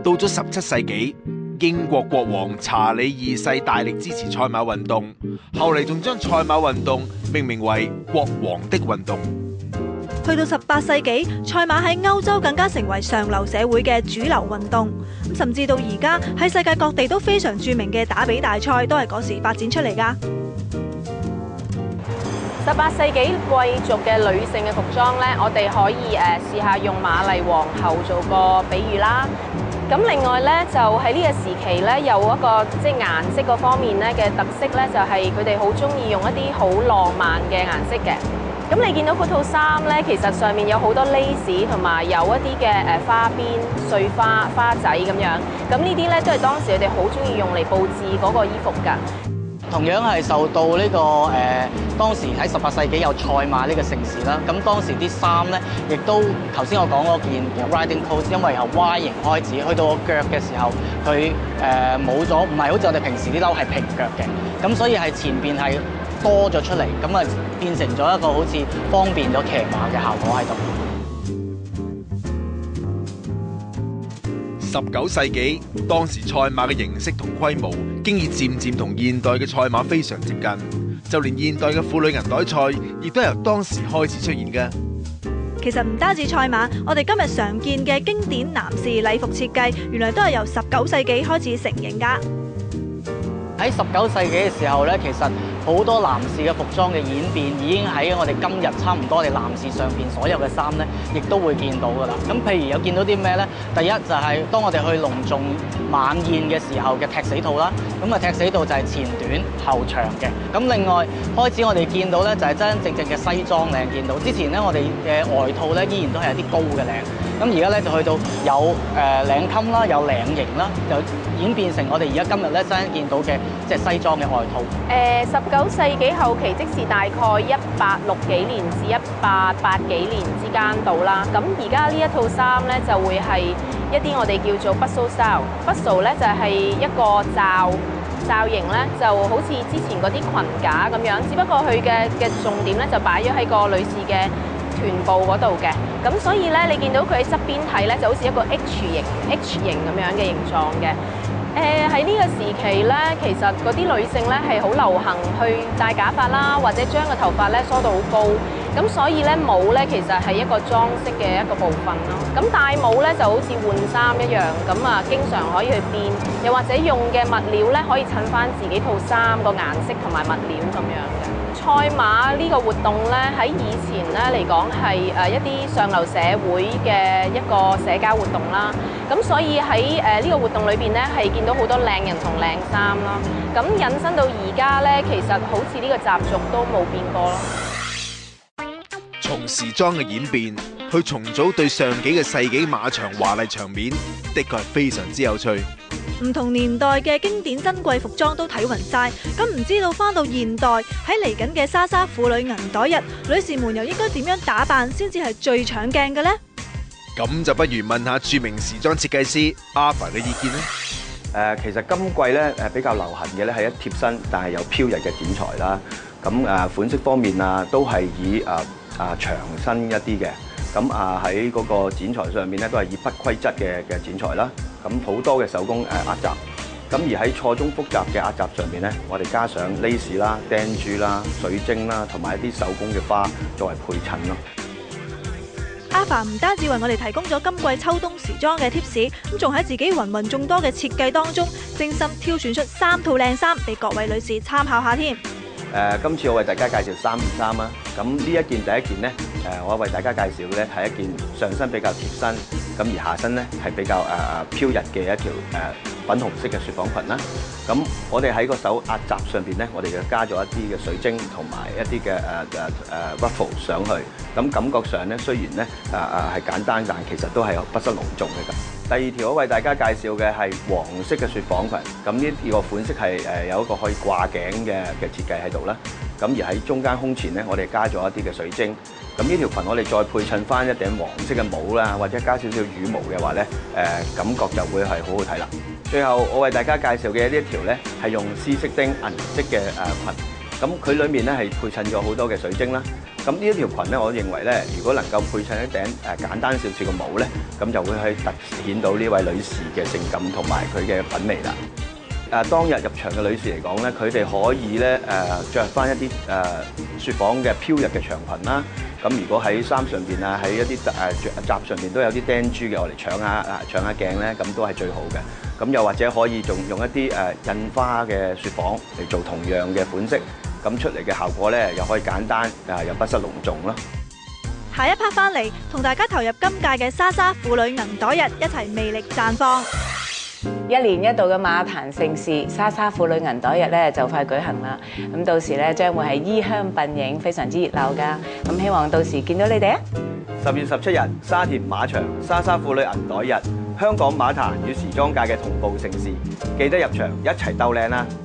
到咗17世紀，英國國王查理2世大力支持賽馬運動，後嚟仲將賽馬運動命名為國王的運動。 去到18世紀，賽馬喺歐洲更加成為上流社會嘅主流運動，甚至到而家喺世界各地都非常著名嘅打比大賽都係嗰時發展出嚟㗎。 18世紀貴族嘅女性嘅服裝呢，我哋可以試下用瑪麗皇后做個比喻啦。咁另外呢，就喺呢個時期呢，有一個即係顏色嗰方面呢嘅特色呢，就係佢哋好中意用一啲好浪漫嘅顏色嘅。咁你見到嗰套衫呢，其實上面有好多 lace 同埋有一啲嘅花邊、碎花、花仔咁樣。咁呢啲呢，都係當時佢哋好中意用嚟佈置嗰個衣服㗎。 同樣係受到呢個當時喺18世紀有賽馬呢個盛事啦，咁當時啲衫咧，亦都頭先我講嗰件 riding coat， 因為由 Y 型開始，去到個腳嘅時候，佢冇咗，唔係好似我哋平時啲褸係平腳嘅，咁所以係前邊係多咗出嚟，咁啊變成咗一個好似方便咗騎馬嘅效果喺度。 19世紀，當時賽馬嘅形式同規模，經已漸漸同現代嘅賽馬非常接近，就連現代嘅婦女銀袋賽，亦都係由當時開始出現嘅。 其實唔單止賽馬，我哋今日常見嘅經典男士禮服設計，原來都係由19世紀開始成型㗎。 喺19世紀嘅時候咧，其實好多男士嘅服裝嘅演變已經喺我哋今日差唔多，我哋男士上邊所有嘅衫咧，亦都會見到㗎啦。咁譬如有見到啲咩咧？第一就係當我哋去隆重晚宴嘅時候嘅踢死套啦。咁啊踢死套就係前短後長嘅。咁另外開始我哋見到咧就係真真正正嘅西裝領，見到之前咧我哋嘅外套咧依然都係一啲高嘅領。咁而家咧就去到有領襟啦，有領型啦，就演變成我哋而家今日咧真見到嘅即係西裝嘅外套。 19世紀後期，即是大概1860幾年至1880幾年之間到啦。咁而家呢一套衫咧就會係一啲我哋叫做 bustle style。bustle 咧就係一個罩型咧，就好似之前嗰啲裙架咁樣，只不過佢嘅重點咧就擺咗喺個女士嘅臀部嗰度嘅。咁所以咧，你見到佢喺側邊睇咧，就好似一個 H 型咁樣嘅形狀嘅。喺呢個時期咧，其實嗰啲女性咧係好流行去戴假髮啦，或者將個頭髮咧梳到好高。咁所以咧帽咧其實係一個裝飾嘅一個部分咯。咁戴帽咧就好似換衫一樣，咁啊經常可以去變，又或者用嘅物料咧可以襯翻自己套衫個顏色同埋物料咁樣嘅。賽馬呢個活動咧喺以前咧嚟講係一啲上流社會嘅一個社交活動啦。咁所以喺呢個活動裏邊咧係見到好多靚人同靚衫啦。咁引申到而家咧，其實好似呢個習俗都冇變過咯。 從時裝嘅演變去重組對上幾個世紀馬場華麗場面，的確係非常之有趣。 唔同年代嘅經典珍貴服裝都睇勻晒，咁唔知道翻到現代喺嚟緊嘅莎莎婦女銀袋日，女士們又應該點樣打扮先至係最搶鏡嘅呢？ 咁就不如問下著名時裝設計師阿凡嘅意見啦。 其實今季咧比較流行嘅咧係一貼身但係有飄逸嘅剪裁啦。咁款式方面都係以長身一啲嘅。咁喺嗰個剪裁上面咧都係以不規則嘅剪裁啦。咁好多嘅手工壓紮。咁而喺錯綜複雜嘅壓紮上面咧，我哋加上 lace 啦、釘珠啦、水晶啦，同埋一啲手工嘅花作為配襯咯。 阿凡唔單止為我哋提供咗今季秋冬時裝嘅 tips， 咁仲喺自己芸芸眾多嘅設計當中，精心挑選出3套靚衫俾各位女士參考下添。 今次我為大家介紹3件衫啦。咁呢一件第一件咧，我為大家介紹嘅咧係一件上身比較貼身，咁而下身咧係比較飄逸嘅一條粉紅色嘅雪紡裙啦。咁我哋喺個手壓紮上邊咧，我哋就加咗一啲嘅水晶同埋一啲嘅ruffle 上去。咁感覺上咧，雖然咧係簡單，但其實都係不失隆重嘅。第二條我為大家介紹嘅係黃色嘅雪紡裙。咁呢個款式係有一個可以掛頸嘅設計喺度啦。咁而喺中間胸前咧，我哋加咗一啲嘅水晶。咁呢條裙我哋再配襯翻一頂黃色嘅帽啦，或者加少少羽毛嘅話咧，感覺就會係好好睇啦。最後我為大家介紹嘅呢一條咧係用絲色釘銀色嘅裙。 咁佢裏面咧係配襯咗好多嘅水晶啦。咁呢一條裙咧，我認為咧，如果能夠配襯一頂簡單少少嘅帽咧，咁就會可以突顯到呢位女士嘅性感同埋佢嘅品味啦。當日入場嘅女士嚟講咧，佢哋可以咧著翻一啲雪紡嘅飄逸嘅長裙啦。咁如果喺衫上邊啊，喺一啲袖上邊都有啲釘珠嘅，我嚟搶下鏡咧，咁都係最好嘅。咁又或者可以仲用一啲印花嘅雪紡嚟做同樣嘅款式，咁出嚟嘅效果咧又可以簡單又不失隆重咯。 下一 part 翻嚟同大家投入今屆嘅莎莎婦女銀袋日，一齊魅力綻放。 一年一度嘅馬壇盛事莎莎婦女銀袋日咧就快舉行啦，咁到時咧將會係衣香鬢影，非常之熱鬧噶，咁希望到時見到你哋啊！10月 17日沙田馬場莎莎婦女銀袋日，香港馬壇與時裝界嘅同步盛事，記得入場一齊鬥靚啦！